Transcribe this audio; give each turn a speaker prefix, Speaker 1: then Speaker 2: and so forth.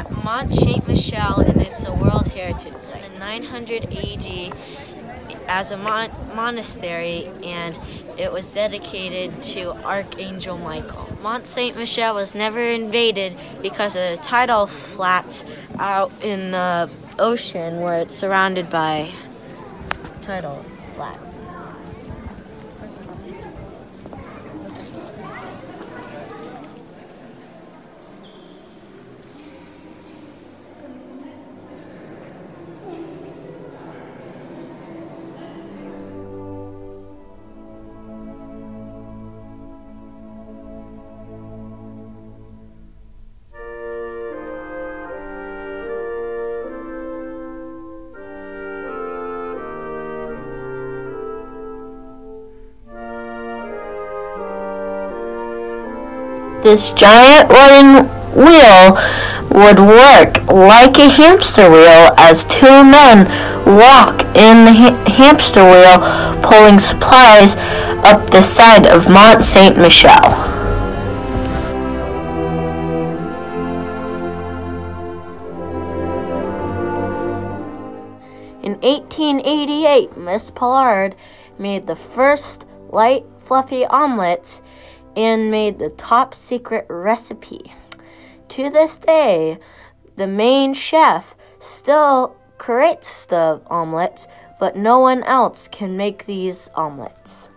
Speaker 1: Mont Saint Michel, and it's a World Heritage Site. In 900 AD, as a monastery, and it was dedicated to Archangel Michael. Mont Saint Michel was never invaded because of tidal flats out in the ocean where it's surrounded by tidal flats. This giant wooden wheel would work like a hamster wheel as two men walk in the hamster wheel pulling supplies up the side of Mont Saint Michel. In 1888, Miss Pollard made the first light, fluffy omelets and made the top secret recipe. To this day, the main chef still creates the omelets, but no one else can make these omelets.